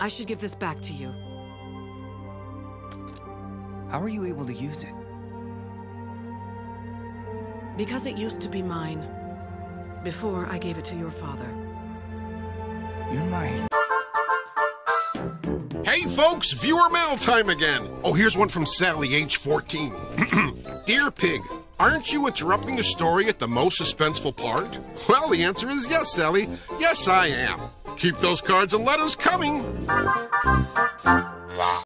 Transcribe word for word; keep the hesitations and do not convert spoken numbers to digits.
I should give this back to you. How are you able to use it? Because it used to be mine. Before I gave it to your father. You're my... Hey folks, viewer mail time again. Oh, here's one from Sally, age fourteen. Dear Pig, aren't you interrupting the story at the most suspenseful part? Well, the answer is yes, Sally. Yes, I am. Keep those cards and letters coming.